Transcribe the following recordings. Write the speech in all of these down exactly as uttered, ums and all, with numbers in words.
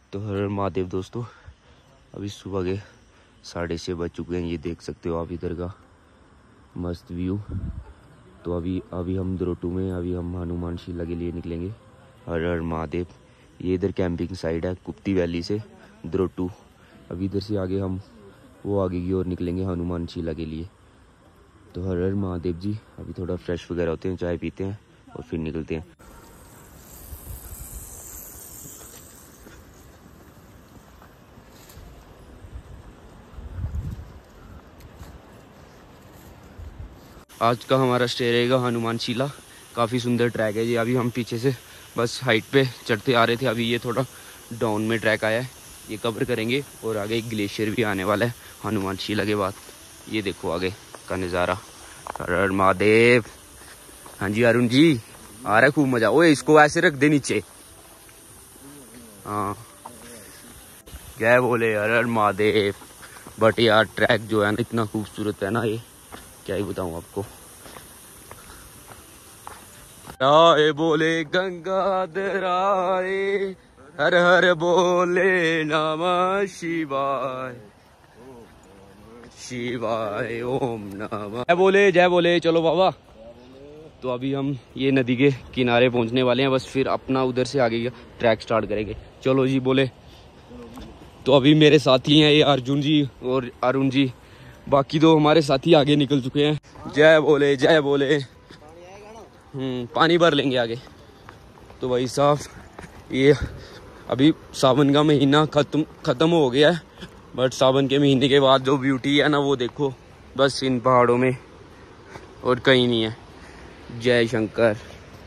तो हर हर महादेव दोस्तों, अभी सुबह के साढ़े छः बज चुके हैं। ये देख सकते हो आप इधर का मस्त व्यू। तो अभी अभी हम द्रोटू में, अभी हम हनुमान शिला के लिए निकलेंगे। हर हर महादेव। ये इधर कैंपिंग साइड है कुप्ती वैली से द्रोटू। अभी इधर से आगे हम वो आगे की ओर निकलेंगे हनुमान शिला के लिए। तो हर हर महादेव जी। अभी थोड़ा फ्रेश वगैरह होते हैं, चाय पीते हैं और फिर निकलते हैं। आज का हमारा स्टे रहेगा हनुमान शिला। काफ़ी सुंदर ट्रैक है ये। अभी हम पीछे से बस हाइट पे चढ़ते आ रहे थे, अभी ये थोड़ा डाउन में ट्रैक आया है, ये कवर करेंगे। और आगे एक ग्लेशियर भी आने वाला है हनुमान शिला के बाद। ये देखो आगे का नज़ारा। हर हर महादेव। हाँ जी अरुण जी, आ रहा है खूब मज़ा। ओए इसको ऐसे रख दे नीचे। हाँ जय बोले हर हर महादेव। बट यार ट्रैक जो है ना इतना खूबसूरत है ना, ये क्या ही बताऊँ आपको। राय बोले गंगाधर आए, हर हर बोले नमः शिवाय, शिवाय ओम नमः। जय बोले जय बोले। चलो बाबा, तो अभी हम ये नदी के किनारे पहुंचने वाले हैं, बस फिर अपना उधर से आगे का ट्रैक स्टार्ट करेंगे। चलो जी बोले। तो अभी मेरे साथी हैं ये अर्जुन जी और अरुण जी, बाकी तो हमारे साथी आगे निकल चुके हैं। जय बोले जय बोले। हम्म पानी भर लेंगे आगे। तो भाई साहब, ये अभी सावन का महीना खत्म खत्म हो गया है, बट सावन के महीने के बाद जो ब्यूटी है ना वो देखो बस इन पहाड़ों में, और कहीं नहीं है। जय शंकर।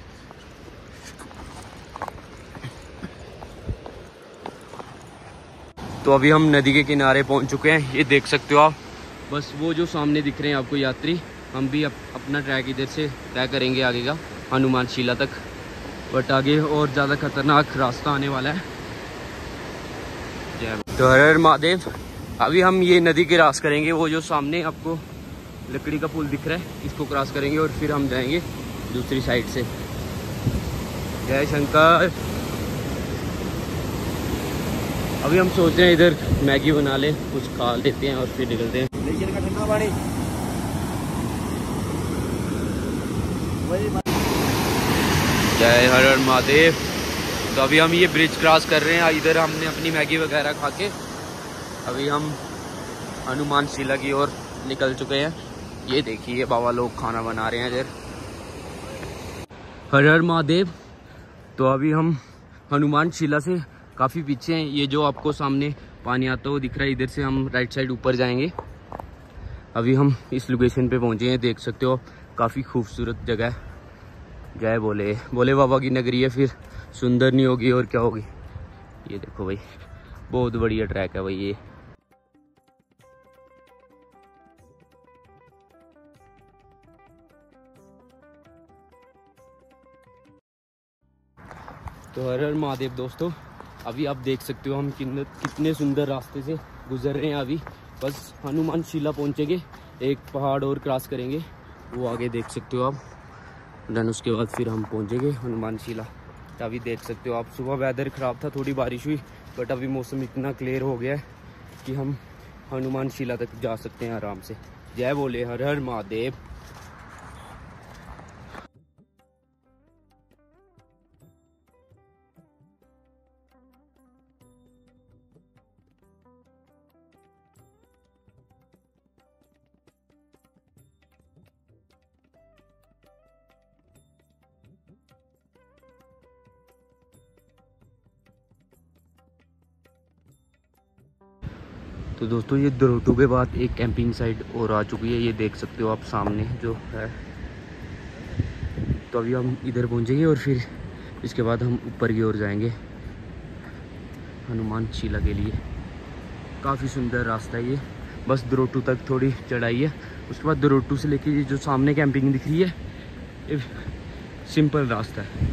तो अभी हम नदी के किनारे पहुंच चुके हैं, ये देख सकते हो आप। बस वो जो सामने दिख रहे हैं आपको यात्री, हम भी अप, अपना ट्रैक इधर से तय करेंगे आगे का हनुमान शिला तक। बट आगे और ज़्यादा खतरनाक रास्ता आने वाला है। जय। तो हर हर महादेव। अभी हम ये नदी क्रॉस करेंगे, वो जो सामने आपको लकड़ी का पुल दिख रहा है, इसको क्रॉस करेंगे और फिर हम जाएंगे दूसरी साइड से। जय शंकर। अभी हम सोच रहे हैं इधर मैगी बना लें, कुछ खा लेते हैं और फिर निकलते हैं। ग्लेशियर का ठंडा पानी। जय हर हर महादेव। तो अभी हम ये ब्रिज क्रॉस कर रहे हैं, इधर हमने अपनी मैगी वगैरह खा के अभी हम हनुमान शिला की ओर निकल चुके हैं। ये देखिए बाबा लोग खाना बना रहे हैं इधर। हर हर महादेव। तो अभी हम हनुमान शिला से काफ़ी पीछे हैं। ये जो आपको सामने पानी आता हुआ दिख रहा है, इधर से हम राइट साइड ऊपर जाएंगे। अभी हम इस लोकेशन पे पहुंचे हैं, देख सकते हो काफ़ी खूबसूरत जगह है। जय बोले बोले बाबा की नगरी है, फिर सुंदर नहीं होगी और क्या होगी। ये देखो भाई, बहुत बढ़िया ट्रैक है भाई ये। तो हर हर महादेव दोस्तों, अभी आप देख सकते हो हम कितने कितने सुंदर रास्ते से गुजर रहे हैं। अभी बस हनुमान शिला पहुंचेंगे, एक पहाड़ और क्रॉस करेंगे, वो आगे देख सकते हो आप। देन उसके बाद फिर हम पहुंचेंगे हनुमान शिला। तो अभी देख सकते हो आप, सुबह वेदर ख़राब था, थोड़ी बारिश हुई, बट अभी मौसम इतना क्लियर हो गया है कि हम हनुमान शिला तक जा सकते हैं आराम से। जय बोले हर हर महादेव। तो दोस्तों ये द्रोटू के बाद एक कैंपिंग साइट और आ चुकी है, ये देख सकते हो आप सामने जो है। तो अभी हम इधर पहुंचेंगे और फिर इसके बाद हम ऊपर की ओर जाएंगे हनुमान शिला के लिए। काफ़ी सुंदर रास्ता है ये, बस द्रोटू तक थोड़ी चढ़ाई है, उसके बाद द्रोटू से लेके ये जो सामने कैंपिंग दिख रही है, ये सिंपल रास्ता है।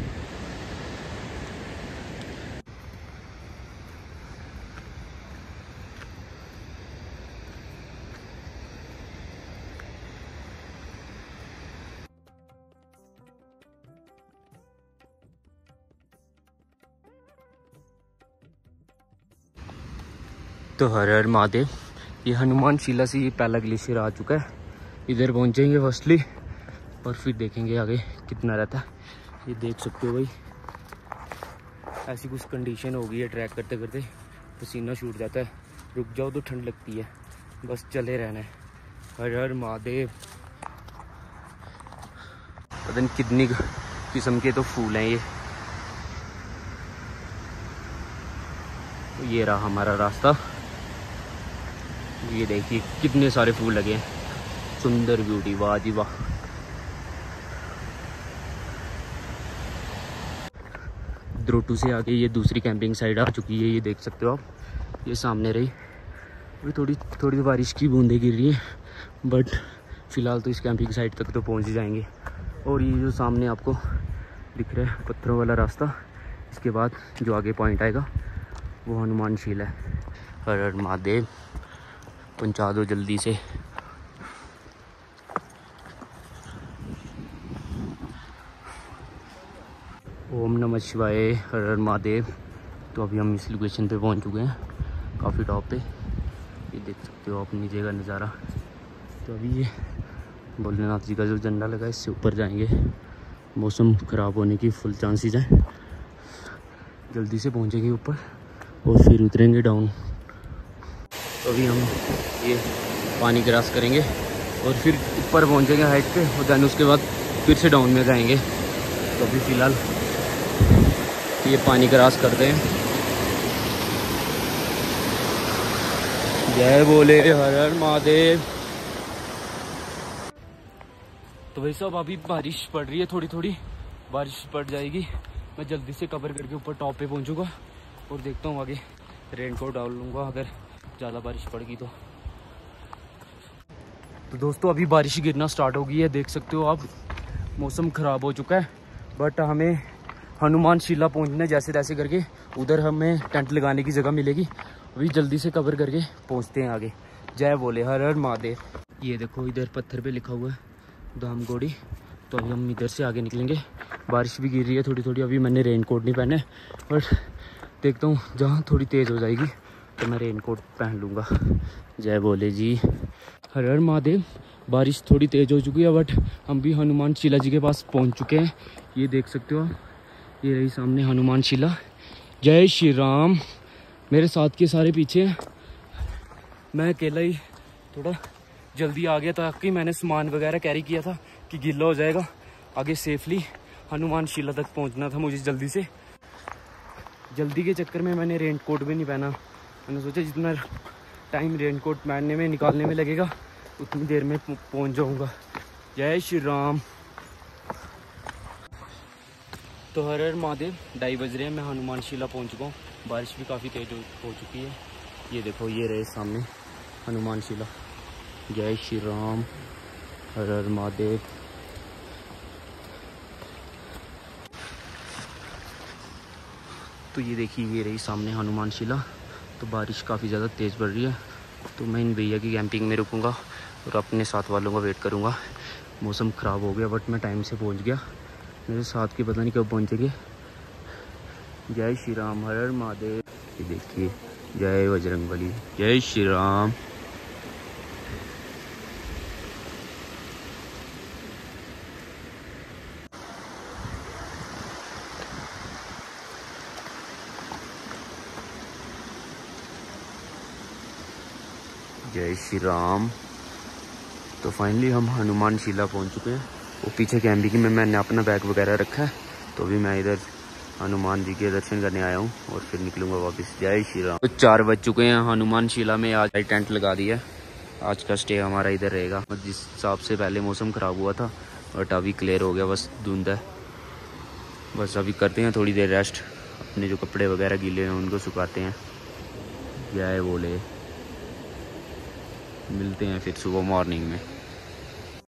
तो हर हर महादेव। ये हनुमान शिला से ये पहला ग्लेशियर आ चुका है। इधर पहुंचेंगे फर्स्टली और फिर देखेंगे आगे कितना रहता है। ये देख सकते हो भाई, ऐसी कुछ कंडीशन हो गई है, ट्रैक करते करते पसीना छूट जाता है, रुक जाओ तो ठंड लगती है, बस चले रहना है। हर हर महादेव। पता नहीं कितनी किस्म के तो फूल हैं ये। ये रहा हमारा रास्ता। ये देखिए कितने सारे फूल लगे हैं, सुंदर ब्यूटी, वाह जी वाह। द्रोटू से आगे ये दूसरी कैंपिंग साइड आ चुकी है, ये देख सकते हो आप। ये सामने रही, अभी थोड़ी थोड़ी बारिश की बूंदें गिर रही हैं, बट फिलहाल तो इस कैंपिंग साइड तक तो पहुंच ही जाएंगे। और ये जो सामने आपको दिख रहा है पत्थरों वाला रास्ता, इसके बाद जो आगे पॉइंट आएगा वो हनुमान शिला है। हर हर महादेव। पहुंचा दो जल्दी से। ओम नमः शिवाय। हर हर महादेव। तो अभी हम इस लोकेशन पे पहुंच चुके हैं, काफ़ी टॉप पे। ये देख सकते हो आप नीचे का नज़ारा। तो अभी ये भोलेनाथ जी का जो झंडा लगा है इससे ऊपर जाएंगे। मौसम ख़राब होने की फुल चांसेस हैं, जल्दी से पहुंचेंगे ऊपर और फिर उतरेंगे डाउन। तो अभी हम ये पानी क्रॉस करेंगे और फिर ऊपर पहुंचेंगे हाइट पे, और देन उसके बाद फिर से डाउन में जाएंगे। तो अभी फ़िलहाल ये पानी क्रॉस करते हैं। जय बोले हर हर महादेव। तो भाई साहब अभी बारिश पड़ रही है, थोड़ी थोड़ी बारिश पड़ जाएगी, मैं जल्दी से कवर करके ऊपर टॉप पे पहुंचूंगा और देखता हूँ आगे रेनकोट डाल लूँगा अगर ज़्यादा बारिश पड़ गई तो। तो दोस्तों अभी बारिश गिरना स्टार्ट हो गई है, देख सकते हो आप। मौसम ख़राब हो चुका है, बट हमें हनुमान शिला पहुंचना जैसे तैसे करके। उधर हमें टेंट लगाने की जगह मिलेगी, अभी जल्दी से कवर करके पहुंचते हैं आगे। जय बोले हर हर महादेव। ये देखो इधर पत्थर पे लिखा हुआ है धामगोड़ी। तो अभी हम इधर से आगे निकलेंगे। बारिश भी गिर रही है थोड़ी थोड़ी। अभी मैंने रेनकोट नहीं पहने, बट देखता हूँ जहाँ थोड़ी तेज़ हो जाएगी तो मैं रेनकोट पहन लूँगा। जय बोले जी। हर हर महादेव। बारिश थोड़ी तेज़ हो चुकी है, बट हम भी हनुमान शिला जी के पास पहुँच चुके हैं। ये देख सकते हो आप, ये रही सामने हनुमान शिला। जय श्री राम। मेरे साथ के सारे पीछे हैं, मैं अकेला ही थोड़ा जल्दी आ गया ताकि मैंने सामान वगैरह कैरी किया था कि गीला हो जाएगा। आगे सेफली हनुमान शिला तक पहुंचना था मुझे जल्दी से। जल्दी के चक्कर में मैंने रेनकोट भी नहीं पहना। मैंने सोचा जितना टाइम रेनकोट पहनने में निकालने में लगेगा उतनी देर में पहुंच जाऊंगा। जय श्री राम। तो हर हर महादेव। ढाई बज रहे हैं, मैं हनुमान शिला पहुंच चुका हूँ। बारिश भी काफ़ी तेज हो चुकी है। ये देखो ये रहे सामने हनुमान शिला। जय श्री राम। हर हर महादेव। तो ये देखिए ये रही सामने हनुमान शिला। तो बारिश काफ़ी ज़्यादा तेज़ बढ़ रही है, तो मैं इन भैया की कैंपिंग में रुकूंगा और अपने साथ वालों का वेट करूंगा। मौसम ख़राब हो गया, बट मैं टाइम से पहुंच गया। मेरे साथ के पता नहीं कब पहुंचेंगे। जय श्री राम। हर हर महादेव। ये देखिए जय बजरंगबली। जय श्री राम। जय श्री राम। तो फाइनली हम हनुमान शिला पहुंच चुके हैं। वो पीछे कैंपिंग में मैंने अपना बैग वगैरह रखा है, तो अभी मैं इधर हनुमान जी के दर्शन करने आया हूँ और फिर निकलूंगा वापस। जय श्री राम। तो चार बज चुके हैं हनुमान शिला में। आज टेंट लगा दिया। आज का स्टे हमारा इधर रहेगा। जिस हिसाब से पहले मौसम ख़राब हुआ था, बट अभी क्लियर हो गया, बस धुंध है। बस अभी करते हैं थोड़ी देर रेस्ट, अपने जो कपड़े वगैरह गीले हैं उनको सुखाते हैं। जय बोले। मिलते हैं फिर सुबह मॉर्निंग में।